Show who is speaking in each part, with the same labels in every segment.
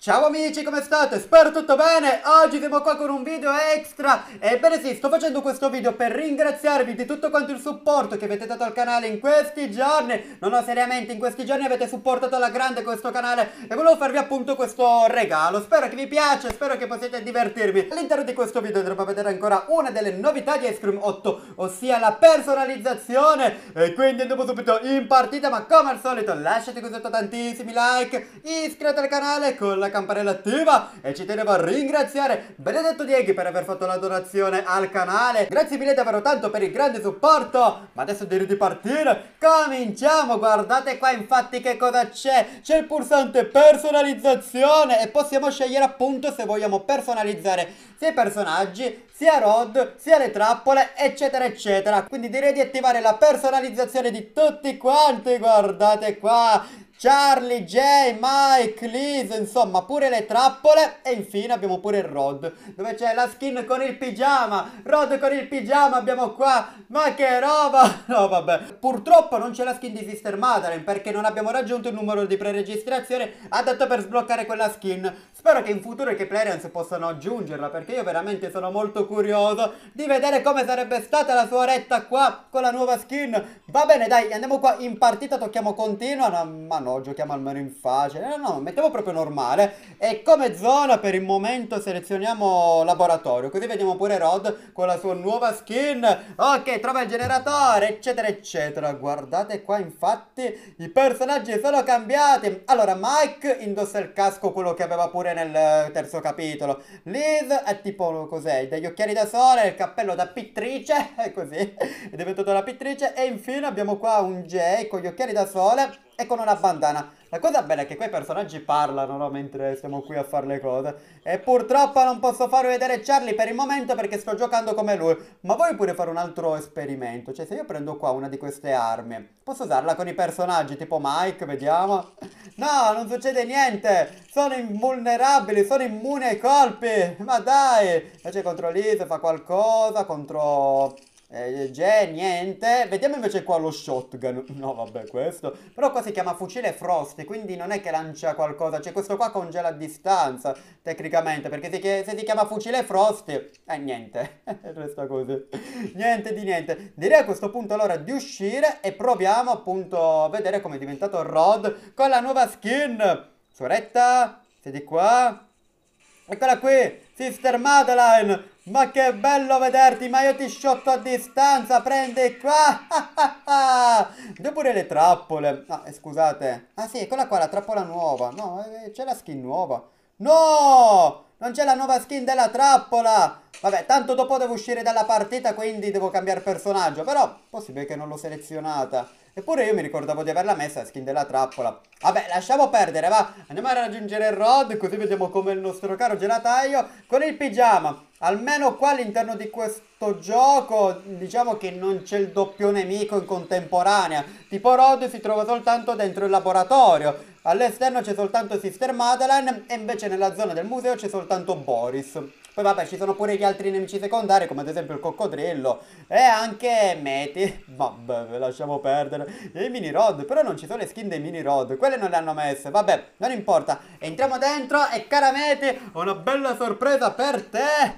Speaker 1: Ciao amici, come state? Spero tutto bene. Oggi siamo qua con un video extra. Ebbene sì, sto facendo questo video per ringraziarvi di tutto quanto il supporto che avete dato al canale in questi giorni. No, seriamente, in questi giorni avete supportato alla grande questo canale e volevo farvi appunto questo regalo. Spero che vi piaccia, spero che possiate divertirvi. All'interno di questo video andremo a vedere ancora una delle novità di Ice Cream 8, ossia la personalizzazione. E quindi andiamo subito in partita, ma come al solito lasciate qui sotto tantissimi like, iscrivetevi al canale con la campanella attiva e ci tenevo a ringraziare Benedetto Dieghi per aver fatto la donazione al canale. Grazie mille davvero tanto per il grande supporto. Ma adesso direi di partire. Cominciamo. Guardate qua infatti che cosa c'è. C'è il pulsante personalizzazione e possiamo scegliere appunto se vogliamo personalizzare sia i personaggi, sia Rod, sia le trappole, eccetera eccetera. Quindi direi di attivare la personalizzazione di tutti quanti. Guardate qua, Charlie, Jay, Mike, Liz, insomma pure le trappole. E infine abbiamo pure il Rod, dove c'è la skin con il pigiama. Rod con il pigiama abbiamo qua. Ma che roba. No vabbè, purtroppo non c'è la skin di Sister Madeleine, perché non abbiamo raggiunto il numero di preregistrazione adatto per sbloccare quella skin. Spero che in futuro i Players possano aggiungerla, perché io veramente sono molto curioso di vedere come sarebbe stata la sua oretta qua con la nuova skin. Va bene dai, andiamo qua in partita, tocchiamo continua. Ma no, giochiamo almeno in facile. No, mettiamo proprio normale. E come zona per il momento selezioniamo laboratorio, così vediamo pure Rod con la sua nuova skin. Ok, trova il generatore, eccetera eccetera. Guardate qua infatti i personaggi sono cambiati. Allora Mike indossa il casco, quello che aveva pure nel terzo capitolo. Liz è tipo, cos'è? Degli occhiali da sole, il cappello da pittrice. È così, è diventato la pittrice. E infine abbiamo qua un Jay con gli occhiali da sole e con una bandana. La cosa bella è che quei personaggi parlano, no? Mentre stiamo qui a fare le cose. E purtroppo non posso farvi vedere Charlie per il momento perché sto giocando come lui. Ma voglio pure fare un altro esperimento. Cioè, se io prendo qua una di queste armi, posso usarla con i personaggi tipo Mike, vediamo. No, non succede niente. Sono invulnerabili, sono immuni ai colpi. Ma dai. Invece contro Liz fa qualcosa, contro Jay niente. Vediamo invece qua lo shotgun. No vabbè, questo però qua si chiama fucile Frosty, quindi non è che lancia qualcosa. Cioè questo qua congela a distanza tecnicamente, perché se si chiama fucile Frosty niente. Resta così. Niente di niente. Direi a questo punto allora di uscire e proviamo appunto a vedere come è diventato Rod con la nuova skin. Soretta, sei di qua? Eccola qui, Sister Madeleine. Ma che bello vederti, ma io ti shotto a distanza, prendi qua. Devo pure le trappole. No, scusate. Ah sì, eccola qua, la trappola nuova. No, c'è la skin nuova. No, non c'è la nuova skin della trappola. Vabbè, tanto dopo devo uscire dalla partita, quindi devo cambiare personaggio. Però, possibile che non l'ho selezionata. Eppure io mi ricordavo di averla messa la skin della trappola. Vabbè, lasciamo perdere, va. Andiamo a raggiungere il Rod, così vediamo come il nostro caro gelataio con il pigiama. Almeno qua all'interno di questo gioco, diciamo che non c'è il doppio nemico in contemporanea. Tipo Rod si trova soltanto dentro il laboratorio. All'esterno c'è soltanto Sister Madeleine e invece nella zona del museo c'è soltanto Boris. Poi vabbè, ci sono pure gli altri nemici secondari, come ad esempio il coccodrillo e anche Meti. Vabbè, lasciamo perdere. E i mini Rod, però non ci sono le skin dei mini Rod, quelle non le hanno messe. Vabbè, non importa. Entriamo dentro e cara Meti, ho una bella sorpresa per te.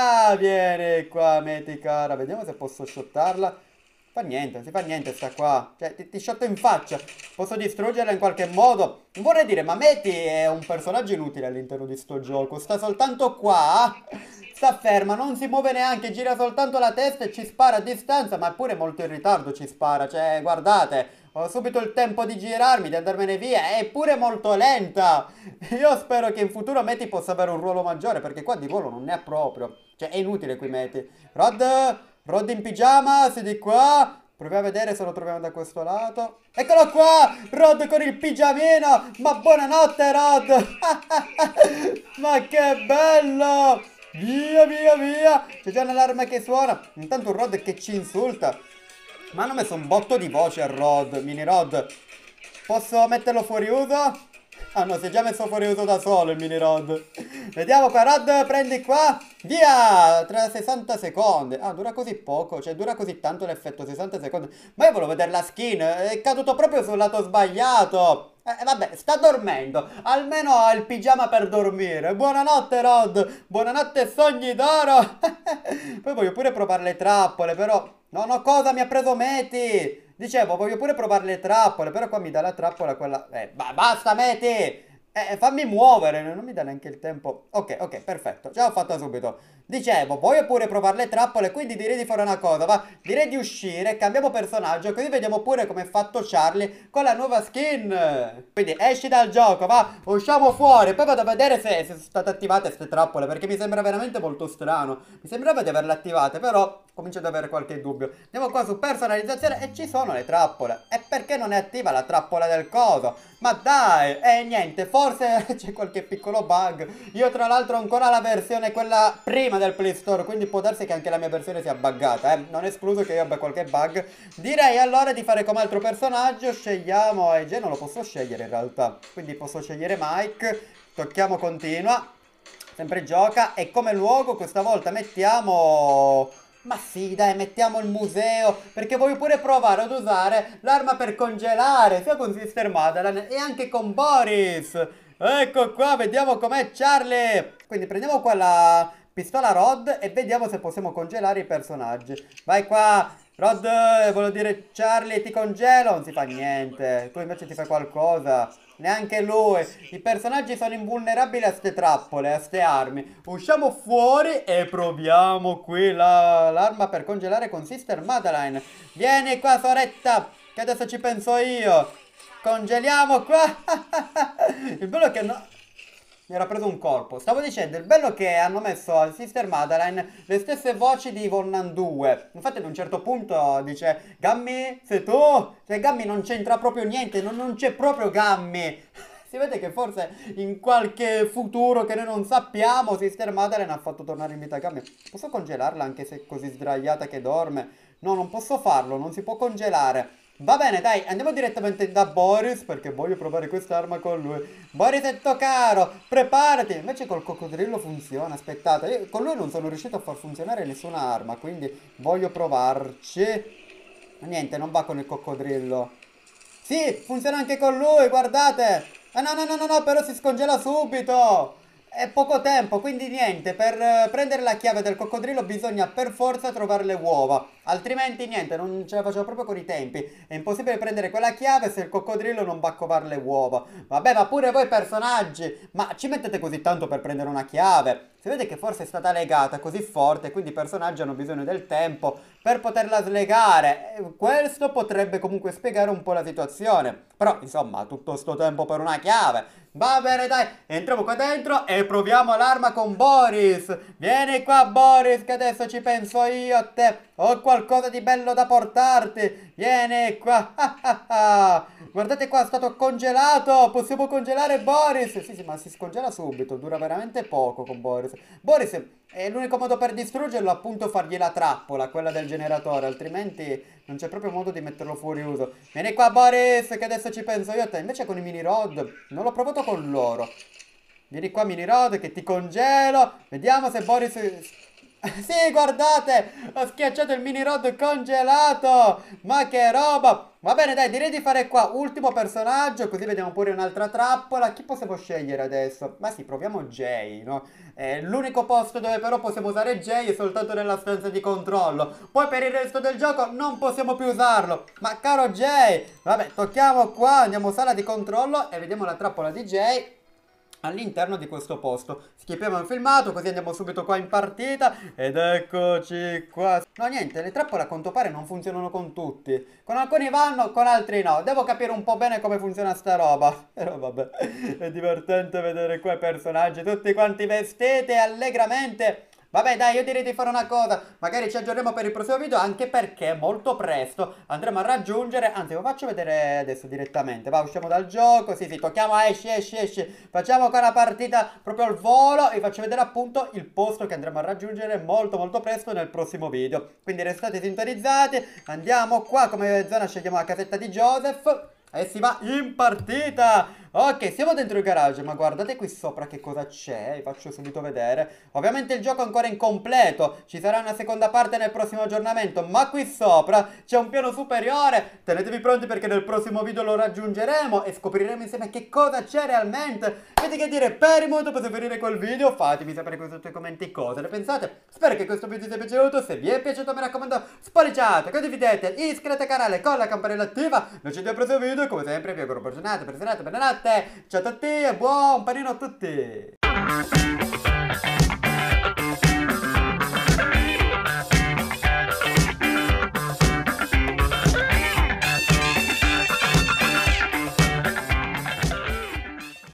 Speaker 1: Vieni qua Meti cara, vediamo se posso shottarla. Fa niente, non si fa niente sta qua. Cioè, ti shotto in faccia. Posso distruggerla in qualche modo. Non vorrei dire, ma Meti è un personaggio inutile all'interno di sto gioco. Sta soltanto qua. Sta ferma, non si muove neanche. Gira soltanto la testa e ci spara a distanza. Ma pure molto in ritardo ci spara. Cioè, guardate, ho subito il tempo di girarmi, di andarmene via. È pure molto lenta. Io spero che in futuro Meti possa avere un ruolo maggiore, perché qua di volo non ne ha proprio. Cioè, è inutile qui Meti. Rod in pigiama, sei di qua. Proviamo a vedere se lo troviamo da questo lato. Eccolo qua, Rod con il pigiamino. Ma buonanotte Rod. Ma che bello. Via, via, via. C'è già un'allarme che suona. Intanto un Rod che ci insulta. Ma hanno messo un botto di voce a Rod, mini Rod. Posso metterlo fuori uso? Ah no, si è già messo fuori uso da solo il mini Rod. Vediamo qua, Rod, prendi qua. Via! Tra 60 secondi. Ah, dura così poco, cioè dura così tanto l'effetto, 60 secondi. Ma io volevo vedere la skin, è caduto proprio sul lato sbagliato. Vabbè, sta dormendo. Almeno ha il pigiama per dormire. Buonanotte, Rod. Buonanotte, sogni d'oro. Poi voglio pure provare le trappole, però... No, no, cosa mi ha preso Meti? Dicevo, voglio pure provare le trappole, però qua mi dà la trappola quella... basta, Meti! Fammi muovere, non mi dà neanche il tempo. Ok, ok, perfetto, già ho fatto subito. Dicevo, voglio pure provare le trappole, quindi direi di fare una cosa, va? Direi di uscire, cambiamo personaggio, così vediamo pure come è fatto Charlie con la nuova skin. Quindi esci dal gioco, va? Usciamo fuori, poi vado a vedere se sono state attivate queste trappole, perché mi sembra veramente molto strano. Mi sembrava di averle attivate, però comincio ad avere qualche dubbio. Andiamo qua su personalizzazione e ci sono le trappole. E perché non è attiva la trappola del coso? Ma dai, niente, forse c'è qualche piccolo bug. Io tra l'altro ho ancora la versione quella prima del Play Store, quindi può darsi che anche la mia versione sia buggata, non è escluso che io abbia qualche bug. Direi allora di fare come altro personaggio, scegliamo, e già non lo posso scegliere in realtà, quindi posso scegliere Mike, tocchiamo continua, sempre gioca, e come luogo questa volta mettiamo... Ma sì, dai, mettiamo il museo, perché voglio pure provare ad usare l'arma per congelare, sia con Sister Madeleine e anche con Boris. Ecco qua, vediamo com'è Charlie. Quindi prendiamo qua la pistola Rod e vediamo se possiamo congelare i personaggi. Vai qua, Rod, volevo dire Charlie, ti congelo, non si fa niente. Tu invece ti fai qualcosa. Neanche lui. I personaggi sono invulnerabili a ste trappole, a ste armi. Usciamo fuori e proviamo qui l'arma per congelare con Sister Madeleine. Vieni qua, soretta, che adesso ci penso io. Congeliamo qua. Il bello è che no... Mi era preso un colpo. Stavo dicendo, il bello è che hanno messo a Sister Madeleine le stesse voci di Volnan 2. Infatti ad un certo punto dice Gammy, sei tu? Cioè Gammy non c'entra proprio niente, non c'è proprio Gammy. Si vede che forse in qualche futuro che noi non sappiamo Sister Madeleine ha fatto tornare in vita Gammy. Posso congelarla anche se è così sdraiata che dorme? No, non posso farlo, non si può congelare. Va bene, dai, andiamo direttamente da Boris perché voglio provare quest'arma con lui. Borisetto caro, preparati. Invece col coccodrillo funziona, aspettate. Io con lui non sono riuscito a far funzionare nessuna arma, quindi voglio provarci. Niente, non va con il coccodrillo. Sì, funziona anche con lui, guardate. Ah no, no, no, no, no, però si scongela subito. È poco tempo, quindi niente, per prendere la chiave del coccodrillo bisogna per forza trovare le uova, altrimenti niente, non ce la facevo proprio con i tempi, è impossibile prendere quella chiave se il coccodrillo non va a covare le uova. Vabbè, ma pure voi personaggi, ma ci mettete così tanto per prendere una chiave? Si vede che forse è stata legata così forte, quindi i personaggi hanno bisogno del tempo per poterla slegare. Questo potrebbe comunque spiegare un po' la situazione, però insomma, tutto sto tempo per una chiave. Va bene, dai, entriamo qua dentro e proviamo l'arma con Boris. Vieni qua, Boris, che adesso ci penso io a te. Ho qualcosa di bello da portarti. Vieni qua. Guardate qua, è stato congelato. Possiamo congelare Boris. Sì, sì, ma si scongela subito. Dura veramente poco con Boris. Boris, l'unico modo per distruggerlo è appunto fargli la trappola, quella del generatore. Altrimenti non c'è proprio modo di metterlo fuori uso. Vieni qua, Boris, che adesso ci penso io a te. Invece con i mini rod non l'ho provato con loro. Vieni qua, mini rod, che ti congelo. Vediamo se Boris... Sì, guardate, ho schiacciato il mini rod congelato. Ma che roba. Va bene, dai, direi di fare qua ultimo personaggio, così vediamo pure un'altra trappola. Chi possiamo scegliere adesso? Ma sì, proviamo Jay, no? L'unico posto dove però possiamo usare Jay è soltanto nella stanza di controllo. Poi per il resto del gioco non possiamo più usarlo. Ma caro Jay, vabbè, tocchiamo qua, andiamo in sala di controllo e vediamo la trappola di Jay all'interno di questo posto. Schippiamo il filmato, così andiamo subito qua in partita. Ed eccoci qua. No, niente, le trappole a quanto pare non funzionano con tutti. Con alcuni vanno, con altri no. Devo capire un po' bene come funziona sta roba. Però vabbè, è divertente vedere qua i personaggi tutti quanti vestiti allegramente. Vabbè, dai, io direi di fare una cosa, magari ci aggiorniamo per il prossimo video, anche perché molto presto andremo a raggiungere, anzi lo faccio vedere adesso direttamente, va, usciamo dal gioco, sì, tocchiamo, esci, facciamo qua una partita proprio al volo e vi faccio vedere appunto il posto che andremo a raggiungere molto presto nel prossimo video, quindi restate sintonizzati, andiamo qua, come zona scegliamo la casetta di Joseph. E si va in partita. Ok, siamo dentro il garage, ma guardate qui sopra che cosa c'è, vi faccio subito vedere. Ovviamente il gioco è ancora incompleto, ci sarà una seconda parte nel prossimo aggiornamento, ma qui sopra c'è un piano superiore. Tenetevi pronti perché nel prossimo video lo raggiungeremo e scopriremo insieme che cosa c'è realmente. Quindi che dire, per il momento potete finire col video, fatemi sapere qui sotto nei commenti cosa ne pensate. Spero che questo video vi sia piaciuto, se vi è piaciuto mi raccomando spolliciate, condividete, iscrivetevi al canale con la campanella attiva. Noi ci vediamo al prossimo video, come sempre vi auguro buona giornata, buona serata, buonanotte, ciao a tutti e buon panino a tutti!